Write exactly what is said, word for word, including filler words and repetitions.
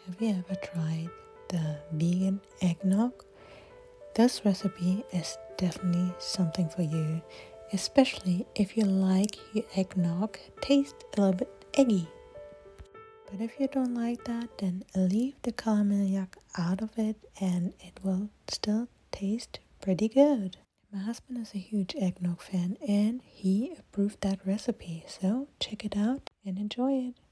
Have you ever tried the vegan eggnog? This recipe is definitely something for you, especially if you like your eggnog taste a little bit eggy. But if you don't like that, then leave the caramel out of it and it will still taste pretty good. My husband is a huge eggnog fan and he approved that recipe, so check it out and enjoy it.